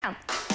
igen.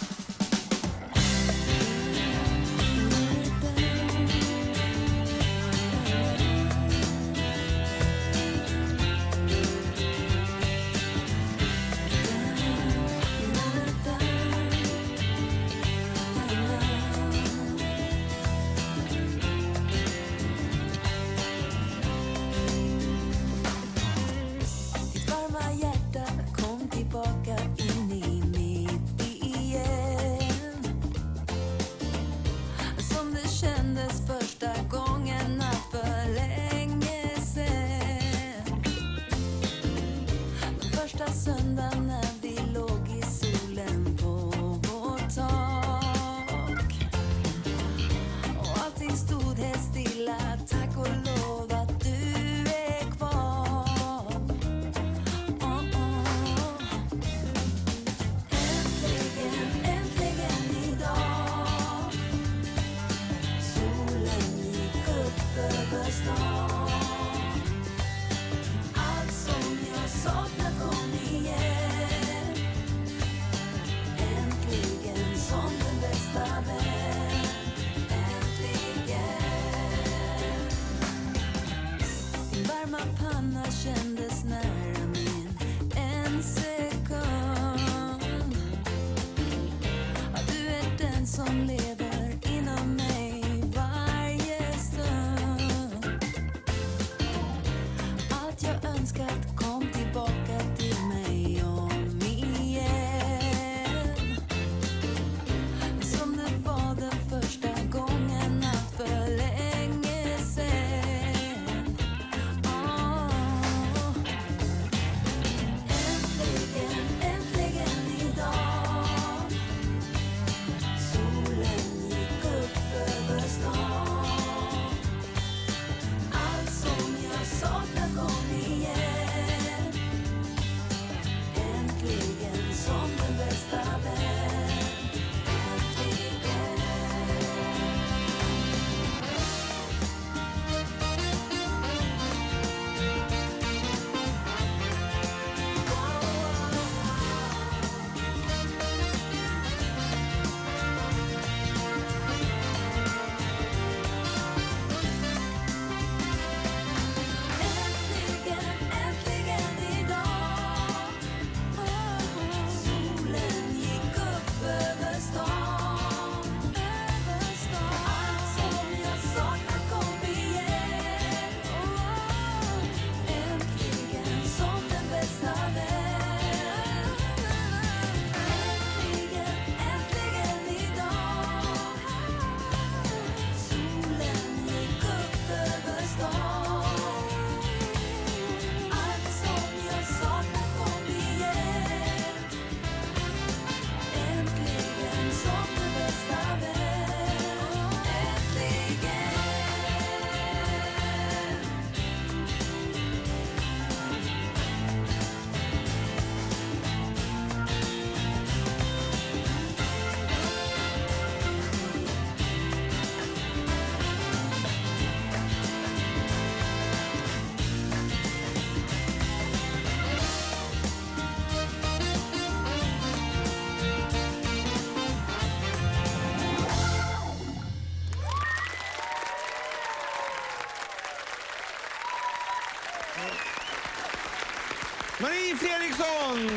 Marie Fredriksson!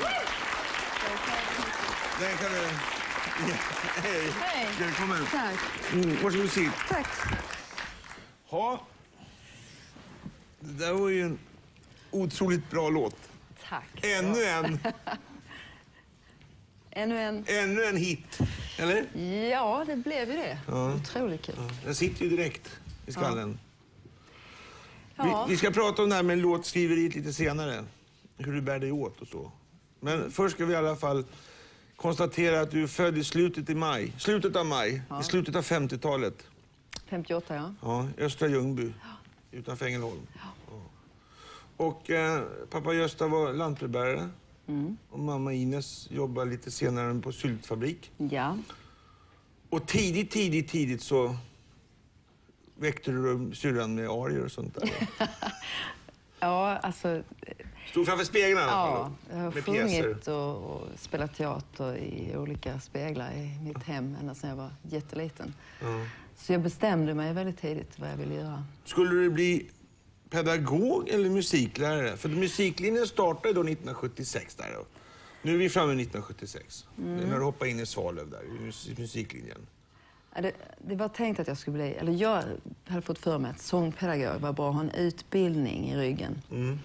Den kan du... Ja. Hej! Hej! Välkommen! Tack! Varsågod sitt. Tack! Ja. Det där var ju en otroligt bra låt. Tack! Ännu en. Ännu En hit. Eller? Ja, det blev ju det. Ja. Otroligt kul. Ja. Den sitter ju direkt i skallen. Ja. Vi ska prata om det här med låtskriveriet lite senare. Hur du bär dig åt och så. Men först ska vi i alla fall konstatera att du är född i slutet av maj. Ja. I slutet av 50-talet. 58, ja. Ja, Östra Ljungby. Utanför Ängelholm. Ja. Och pappa Gösta var lantbrevbärare. Och mamma Ines jobbade lite senare på syltfabrik. Ja. Och tidigt så väckte du syrran med arier och sånt där. Ja, alltså... Stod framför spegeln i alla fall Ja, då, jag har med pjäser. sjungit och spelat teater i olika speglar i mitt hem ända sedan jag var jätteliten. Så jag bestämde mig väldigt tidigt vad jag ville göra. Skulle du bli pedagog eller musiklärare? För musiklinjen startade då 1976 där då. Nu är vi framme 1976. Det är när du hoppar in i Svalöv där, i musiklinjen. Ja, det var tänkt att jag skulle bli... Eller jag hade fått för mig att sångpedagog var bra att ha en utbildning i ryggen.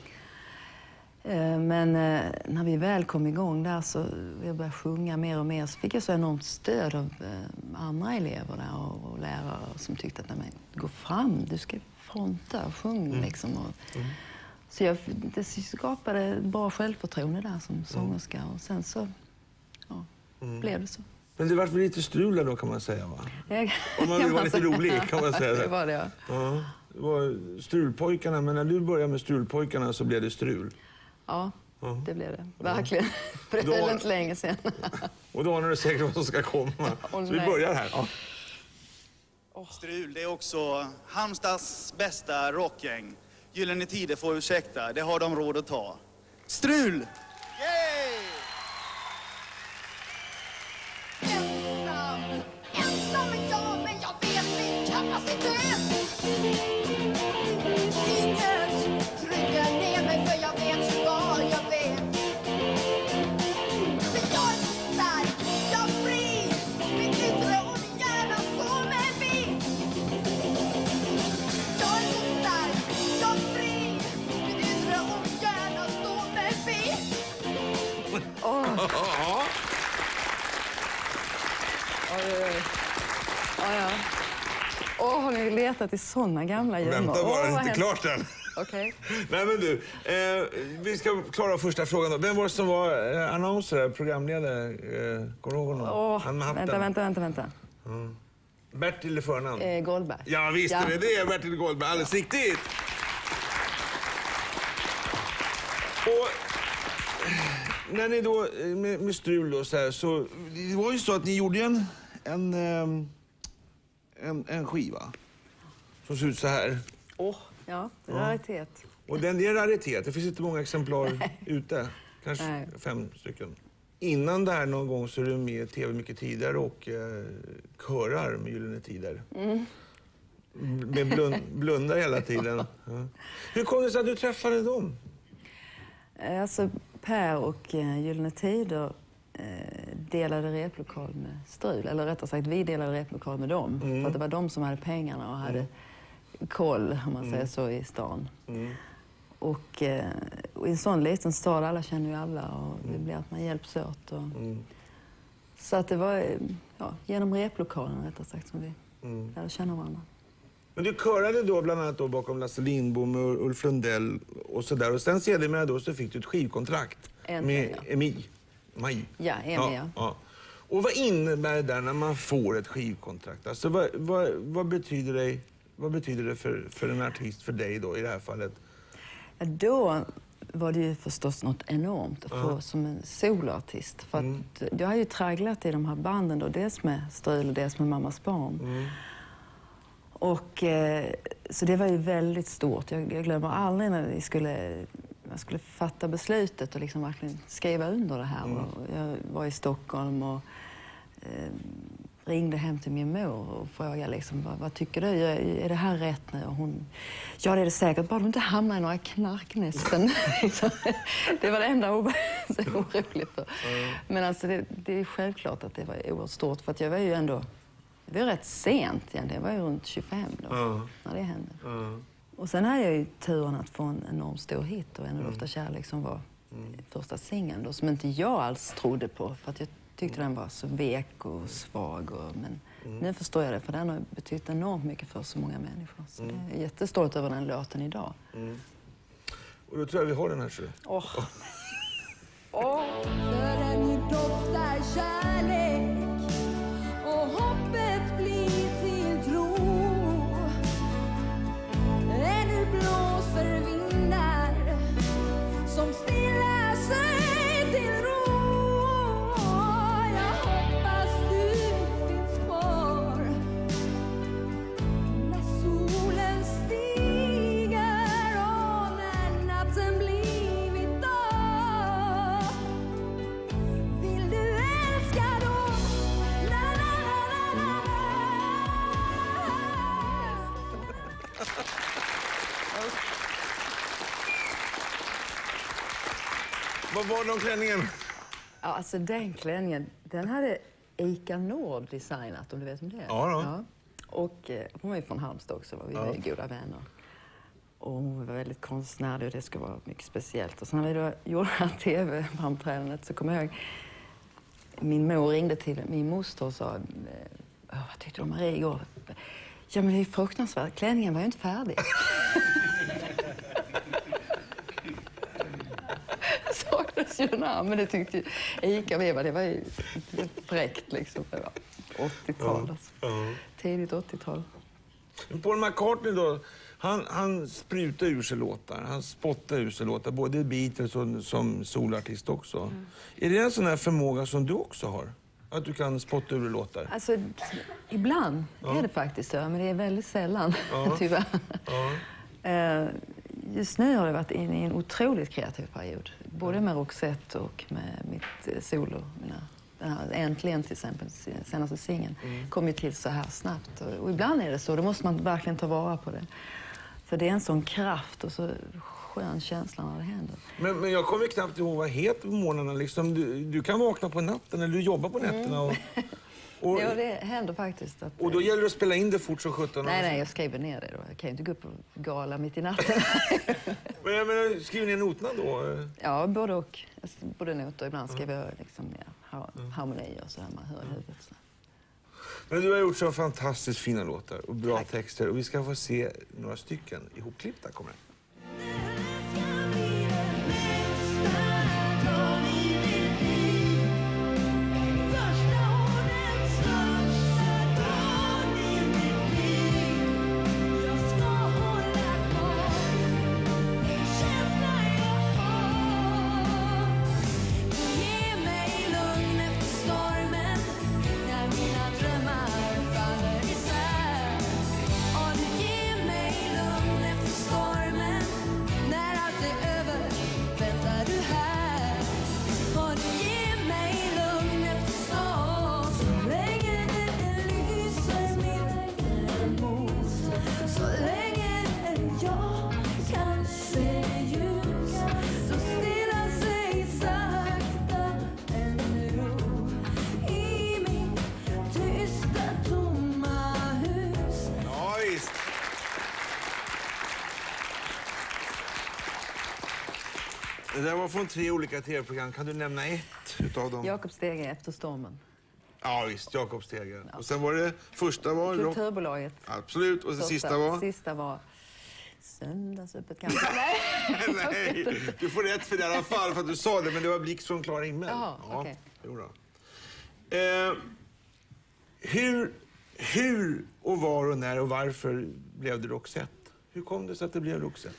Men när vi väl kom igång där så jag började sjunga mer och mer så fick jag så enormt stöd av andra elever där och lärare som tyckte att nej, men, gå fram, du ska fronta och sjunga liksom. Så det skapade bra självförtroende där som sångerska och sen så blev det så. Men det var väl lite strul då kan man säga va? Om man vill vara lite rolig kan man säga det. Det var det, ja. Det var strulpojkarna, men när du började med strulpojkarna så blev det strul. Ja, det blev det. Verkligen. För det höll inte länge sedan. Och då har du säkert vad som ska komma. Så vi börjar här. Ja. Strul, det är också Halmstads bästa rockgäng. Gyllene Tider får ursäkta, det har de råd att ta. Strul! Yay! Ensam är jag, men jag vet min kapacitet. Inget trycker ner mig för jag vet ju vad jag vet. För jag är så stark, jag är fri. Mitt yttre och min hjärna står mig vid. Jag är så stark, jag är fri. Mitt yttre och min hjärna står mig vid. Har ni letat i såna gamla gömmor? Vänta bara, det är inte klart än. Okej. Nej men du, vi ska klara första frågan då. Vem var det som var annonser, programledare? Kommer du ihåg honom? Han med hatten. Vänta. Bertil i förnamn. Goldberg. Ja visst är det är Bertil Goldberg, alldeles riktigt. Och när ni då med strul då så här, så det var ju så att ni gjorde en skiva som ser ut så här. Ja, raritet. Och det är en raritet. Det finns inte många exemplar ute. Kanske 5 stycken. Innan det här någon gång så är du med i TV mycket tidigare och körar med Gyllene Tider. Med blundar hela tiden. Ja. Hur kom det sig att du träffade dem? Alltså Per och Gyllene Tider delade replokal med Strul. Eller rättare sagt, vi delade replokal med dem. För att det var de som hade pengarna och hade koll, om man säger så, i stan. Och i en sån liten stad, alla känner ju alla och det blir att man hjälps åt. Och... Så att det var genom replokalen rättare sagt som vi lärde känna varandra. Men du körade då bland annat då bakom Lasse Lindbom och Ulf Lundell och sådär. Och sen sedermera då så fick du ett skivkontrakt med EMI. Ja, EMI, ja. Och vad innebär det där när man får ett skivkontrakt? Alltså vad betyder det för en artist, för dig då i det här fallet? Ja, då var det ju förstås något enormt att få som en soloartist. För att jag har ju tragglat i de här banden då, dels med Strul och dels med Mammas barn. Och så det var ju väldigt stort. Jag glömmer aldrig när jag skulle fatta beslutet och liksom verkligen skriva under det här. Och jag var i Stockholm och ringde hem till min mor och frågade liksom, vad tycker du? Är det här rätt nu? Och hon, ja det är det säkert, bara du inte hamnar i några knarknästen. Det var det enda jag var så orolig för. Men alltså det är självklart att det var oerhört stort för att jag var ju ändå, det var rätt sent egentligen, jag var ju runt 25 då när det hände. Och sen hade jag ju turen att få en enormt stor hit och En och Lufta kärlek som var första singeln då, som inte jag alls trodde på för att jag tyckte den var så vek och svag. Men nu förstår jag det, för den har betytt enormt mycket för så många människor. Så jag är jättestolt över den låten idag. Och då tror jag vi har den här. För den doftar kärlek och hoppet blir till tro. Ännu blåser vindar som stillar sig till ro. Jag hoppas du finns kvar när solen stiger och när Vad var de klänningen? Ja, alltså den klänningen, den hade Ika Nord designat, om du vet om det är. Ja, då. Ja. Och hon var ju från Halmstad också, var vi var goda vänner. Och hon var väldigt konstnärlig och det skulle vara mycket speciellt. Och så när vi då gjorde det här tv-framträdandet så kommer jag ihåg, min mor ringde till min moster och sa, vad tyckte du om Marie igår? Ja, men det är ju fruktansvärt, klänningen var ju inte färdig. Saknas ju den här, men det tyckte ju Ika Veva, det var ju fräckt liksom. Det var 80-tal, alltså. Tidigt 80-tal. Paul McCartney då, han sprutar ur sig låtar, han spottar ur sig låtar, både i Beatles och som solartist också. Är det en sån här förmåga som du också har? Att du kan spotta ur låtar? Alltså, ibland är det faktiskt så, men det är väldigt sällan, tyvärr. Just nu har det varit inne i en otroligt kreativ period. Både med Roxette och med mitt solo. Den här Äntligen till exempel, senaste singeln, kom ju till så här snabbt. Och ibland är det så, då måste man verkligen ta vara på det. För det är en sån kraft och så skön känsla när det händer. Men jag kommer knappt ihåg vad het på morgnarna. Liksom, du kan vakna på natten eller du jobbar på nätterna. Och ja, det händer faktiskt. Och då gäller det att spela in det fort som 17. Nej, jag skriver ner det då. Jag kan ju inte gå upp och gala mitt i natten. Men jag menar, skriver ner noterna då? Ja, både och. Både noter. Ibland skriver jag liksom, harmonier så här man hör i huvudet. Så. Men du har gjort så fantastiskt fina låtar och bra texter. Och vi ska få se några stycken ihopklippta. Kommer det. Det där var från 3 olika tv-program. Kan du nämna ett utav dem? Jakob Stege, Efter stormen. Ja visst, Jakob Stege. Ja. Och sen var det första var... Kulturbolaget. Absolut. Och det sista var? Sista var... Söndagsöppet kanske. Nej, du får rätt för det i alla fall för att du sa det. Men det var Blixt från klar himmel. Jaha, ja, okej. Hur och var och när och varför blev det Roxette? Hur kom det sig att det blev Roxette?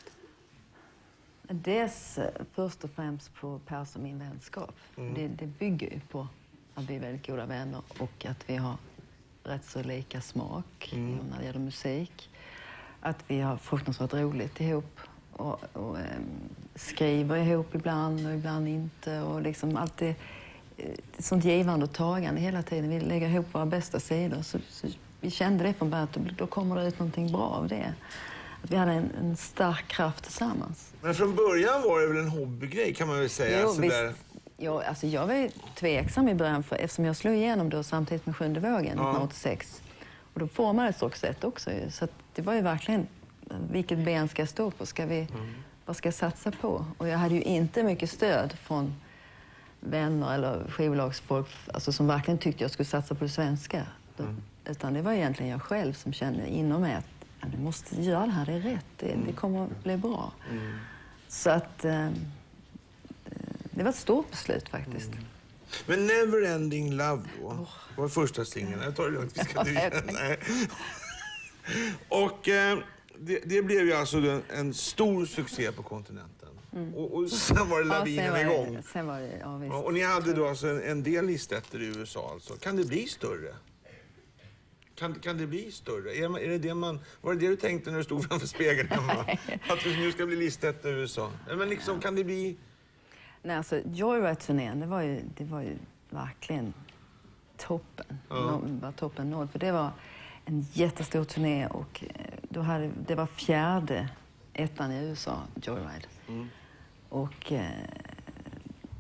Dels först och främst på Per som min vänskap. Det bygger ju på att vi är väldigt goda vänner och att vi har rätt så lika smak när det gäller musik. Att vi har fruktansvärt roligt ihop och skriver ihop ibland och ibland inte. Och liksom alltid ett sånt givande och tagande hela tiden. Vi lägger ihop våra bästa sidor. Så vi kände det från början att då kommer det ut någonting bra av det. Att vi hade en stark kraft tillsammans. Men från början var det väl en hobbygrej kan man väl säga? Jo, visst. Jo, alltså jag var ju tveksam i början eftersom jag slog igenom då samtidigt med Sjunde vågen 1986. Och då formades Roxette också. Så att det var ju verkligen, vilket ben ska jag stå på? Vad ska jag satsa på? Och jag hade ju inte mycket stöd från vänner eller skivbolagsfolk alltså, som verkligen tyckte jag skulle satsa på det svenska. Utan det var egentligen jag själv som kände inom mig att du måste göra det här, det är rätt. Det kommer att bli bra. Så att det var ett stort beslut faktiskt. Men Neverending Love då? Var första singeln. Jag tar det lugnt, vi ska inte igen. Och det blev ju alltså en stor succé på kontinenten. Och sen var det lavinen igång. Sen var det, ja, visst. Och ni hade då alltså en del listetter i USA alltså. Kan det bli större? Kan det bli större? Var det det du tänkte när du stod framför spegeln hemma? Att du nu ska bli listet i USA? Men liksom, kan det bli... Nej, alltså Joyride-turnén, det var ju verkligen toppen. Var toppen nåd. För det var en jättestor turné och det var 4:e ettan i USA, Joyride. Och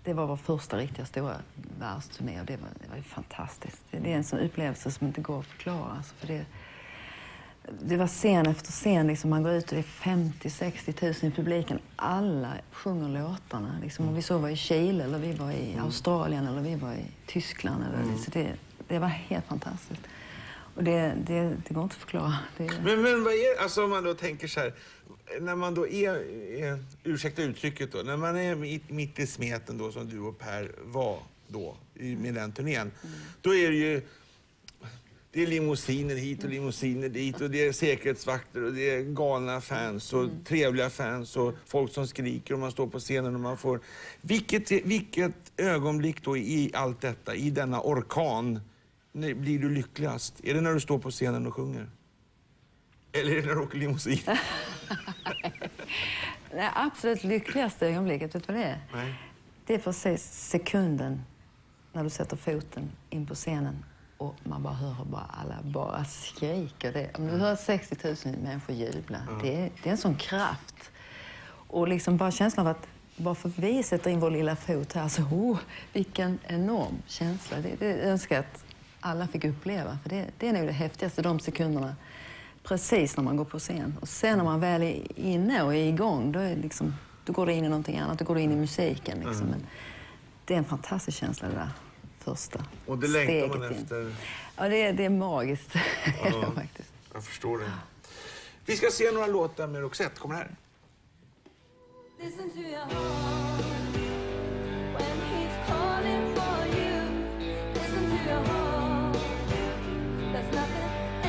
det var vår första riktiga stora världsturné och det var ju fantastiskt. Det är en sån upplevelse som inte går att förklara. Alltså, för det var scen efter scen, liksom, man går ut och det är 50-60 000 i publiken. Alla sjunger låtarna. Liksom. Och vi så var i Chile, eller vi var i Australien, eller vi var i Tyskland. Eller, så det var helt fantastiskt. Och det går inte att förklara. Men vad är, alltså om man då tänker så här, när man då är ursäkta uttrycket då, när man är mitt i smeten då som du och Per var då med den turnén, då är det ju, det är limousiner hit och limousiner dit och det är säkerhetsvakter och det är galna fans och trevliga fans och folk som skriker och man står på scenen och man får... Vilket ögonblick då i allt detta, i denna orkan, blir du lyckligast? Är det när du står på scenen och sjunger? Eller är det när du åker limousin? Det absolut lyckligaste ögonblicket, vet du vad det är? Nej. Det är precis sekunden när du sätter foten in på scenen och man bara hör alla bara skriker. Om du hör 60 000 människor jubla, det är en sån kraft. Och liksom bara känslan av att bara för vi sätter in vår lilla fot här, så vilken enorm känsla. Det önskar jag att alla fick uppleva, för det är nog det häftigaste, de sekunderna. Precis när man går på scen. Och sen när man väl är inne och är igång, då går det in i någonting annat. Då går det in i musiken. Liksom. Men det är en fantastisk känsla, det där första. Och det längtar man efter? Ja, det är magiskt. Faktiskt. Jag förstår det. Vi ska se några låtar med Roxette. Kommer här. Listen to your heart when he's calling for you. Listen to your heart. There's nothing.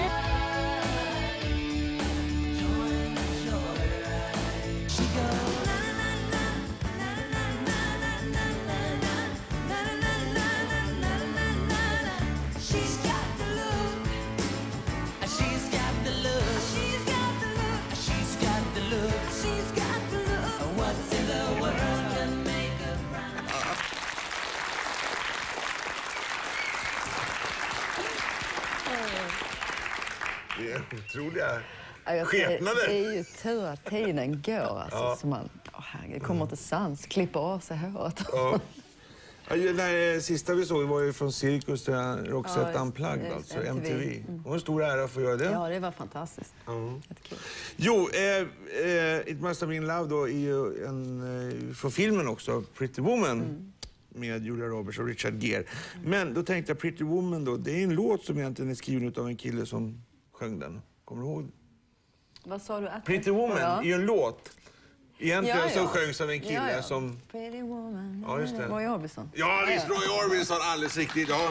Det är otroliga Det skepnader. är ju tur att tiden går. Alltså, så man kommer till sans, klipper av sig håret. Ja. Ja, det där sista vi såg var ju från Cirkus till Roxette Unplugged, alltså MTV. Det var en stor ära att få göra det. Ja, det var fantastiskt. Jättekul. Jo, It Must Have Been Love då är ju från filmen också, Pretty Woman. Med Julia Roberts och Richard Gere. Men då tänkte jag, Pretty Woman då, det är en låt som egentligen är skriven av en kille som sjöng den. Kommer du ihåg? Vad sa du? Pretty Woman är ju en låt. Egentligen som sjöngs av en kille som... Pretty Woman. Ja, just det. Roy Orbison. Ja, visst, Roy Orbison, alldeles riktigt. Ja.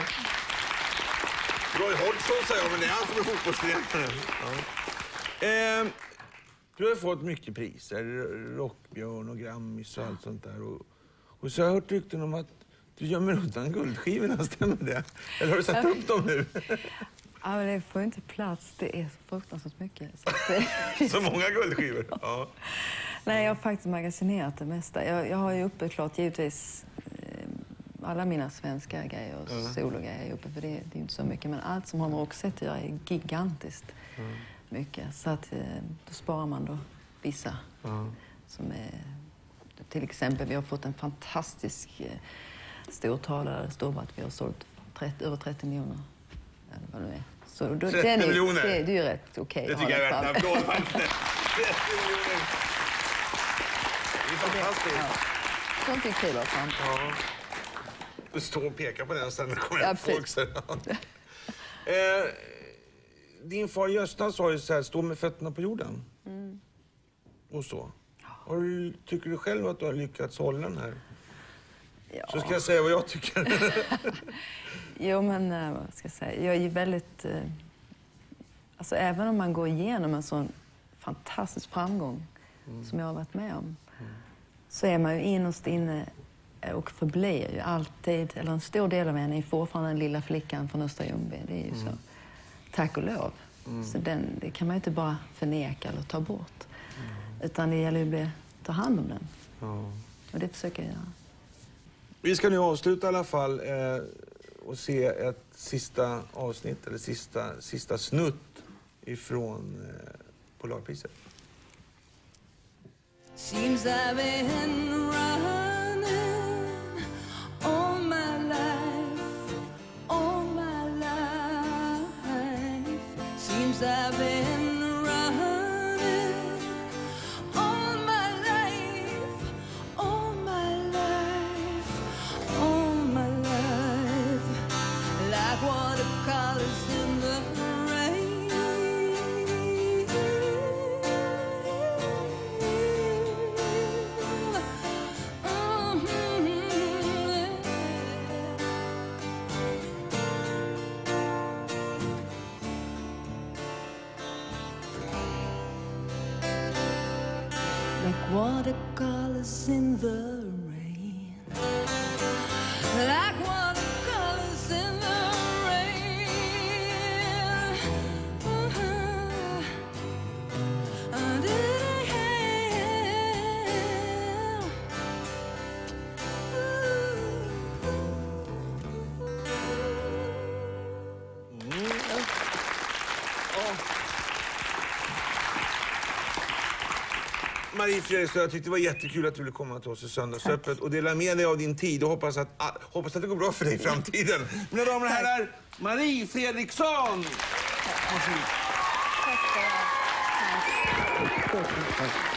Roy Hodgson säger jag, men det är han som är fotbollstränare. Ja. Du har fått mycket priser, Rockbjörn och Grammis och allt sånt där. Och så har jag hört rykten om att du gömmer undan guldskivorna, stämmer det? Eller har du satt upp dem nu? Ja, men det får inte plats. Det är så fruktansvärt mycket. Så många guldskivor? Ja. Nej, jag har faktiskt magasinerat det mesta. Jag har ju uppe klart givetvis alla mina svenska grejer och sologrejer uppe, för det är ju inte så mycket. Men allt som har med Roxette att göra är gigantiskt mycket. Så att då sparar man då vissa som är... Till exempel, vi har fått en fantastisk stortalare, att vi har sålt över 30 miljoner. Eller vad det är. Så då, 30 miljoner? Det är ju rätt okej. Det tycker jag är värt en applåd faktiskt. 30 miljoner. Det är fantastiskt. Ja. Sånt är kul att framföra. Ja. Du står och pekar på den och sen kommer det folk. Din far Gösta sa ju så här, stå med fötterna på jorden. Och så. Tycker du själv att du har lyckats hålla den här? Ja. Så ska jag säga vad jag tycker. Jo, men vad ska jag säga? Jag är ju väldigt... alltså, även om man går igenom en sån fantastisk framgång som jag har varit med om, så är man ju innerst inne och förblir ju alltid, eller en stor del av henne är fortfarande den lilla flickan från Östra Ljungby. Det är ju så. Tack och lov. Så det kan man ju inte bara förneka eller ta bort. Utan det gäller ju att ta hand om den. Och det försöker jag göra. Vi ska nu avsluta i alla fall och se ett sista avsnitt, eller sista snutt ifrån Polarpriset. Seems I've been running seems I've been running all my life, all my life, all my life, like watercolors in the rain. Like watercolors in the rain, like watercolors in the rain. Marie Fredriksson, jag tyckte det var jättekul att du ville komma till oss i Söndagsöppet och dela med dig av din tid och hoppas att det går bra för dig i framtiden. Mina damer och herrar, Marie Fredriksson! Tack.